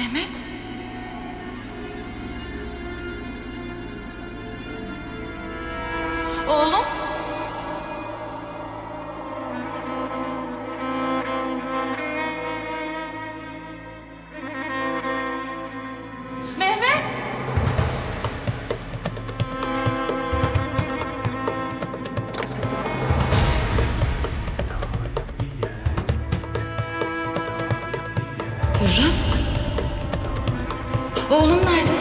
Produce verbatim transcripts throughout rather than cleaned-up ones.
Mehmet? Oğlum? Mehmet? Hürrem? Oğlum nerede?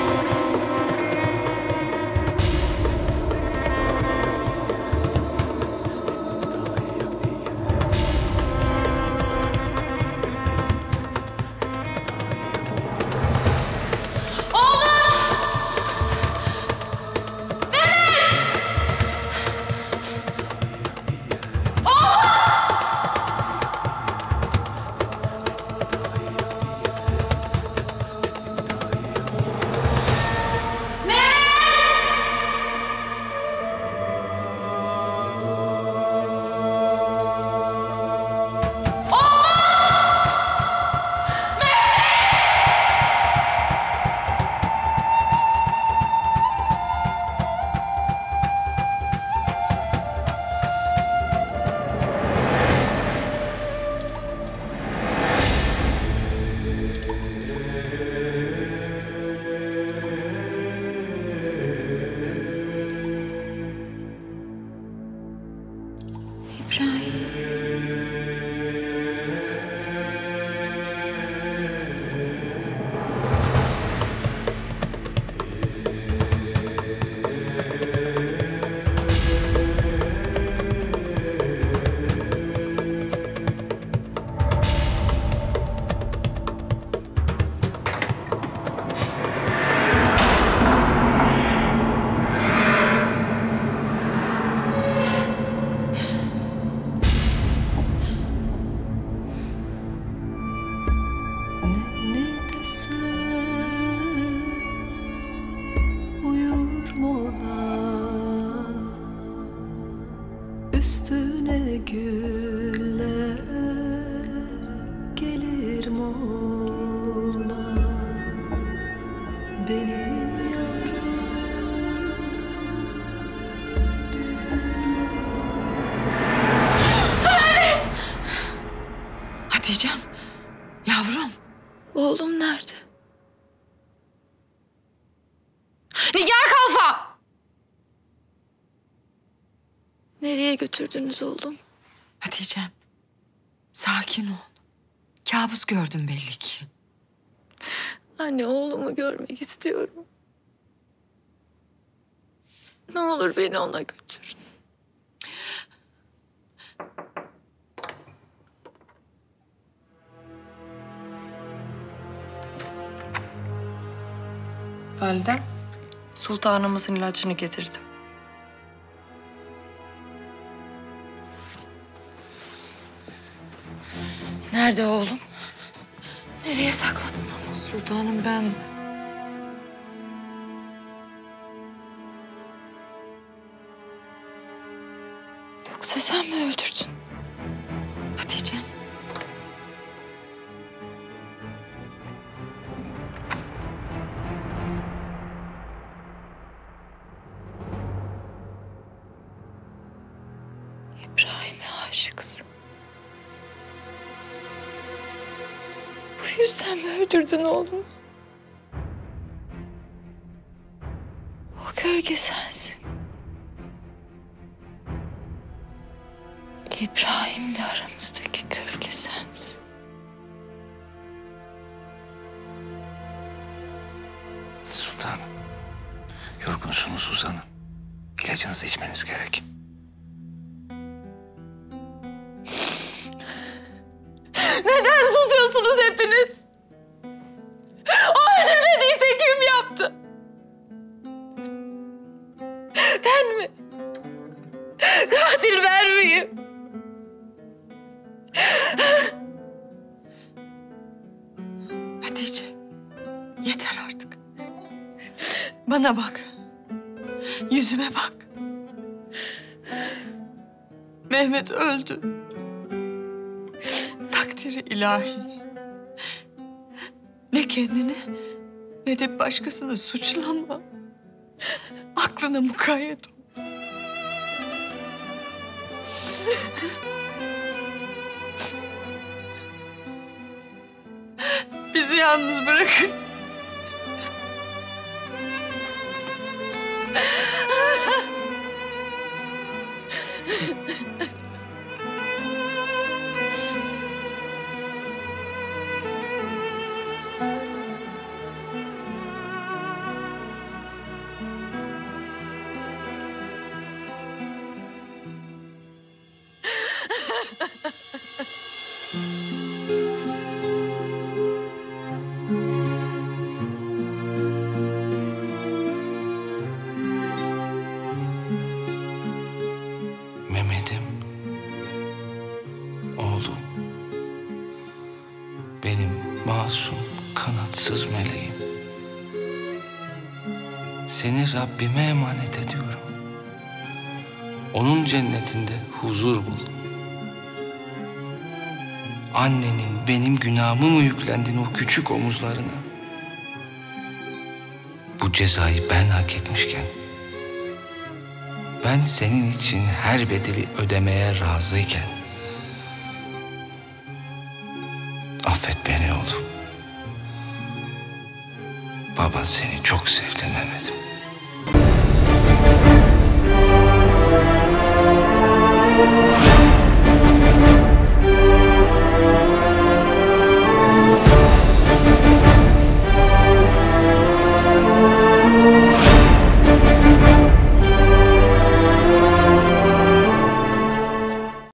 Üstüne güller gelir mola, benim yavrum. Evet! Hatice'm, yavrum. Oğlum nerede? Nigar Kalfa! Nereye götürdünüz oğlum? Hatice'm, sakin ol. Kabus gördüm belli ki. Anne, oğlumu görmek istiyorum. Ne olur beni ona götürün. Validem, sultanımızın ilacını getirdim. Nerede oğlum? Nereye sakladın onu? Sultanım ben... Yoksa sen mi öldürdün? Hatice'm. İbrahim'e aşıksın. Bu yüzden mi öldürdün oğlumu? O gölge sensin. İbrahim'le aramızdaki gölge sensin. Sultanım, yorgunsunuz, uzanın. İlacınızı içmeniz gerek. Neden susuyorsunuz hepiniz? O öldürmediyse kim yaptı? Ben mi? Katil ben miyim? Hatice, yeter artık. Bana bak. Yüzüme bak. Mehmet öldü. Takdiri ilahi. Ne kendini ne de başkasını suçlama. Aklına mukayyet ol. Bizi yalnız bırakın. Mehmet'im, oğlum, benim masum, kanatsız meleğim. Seni Rabbime emanet ediyorum. Onun cennetinde huzur bul. Annenin benim günahımı mı yüklendin o küçük omuzlarına? Bu cezayı ben hak etmişken, ben senin için her bedeli ödemeye razıyken, affet beni oğlum. Baban seni çok sevdi Mehmet'im.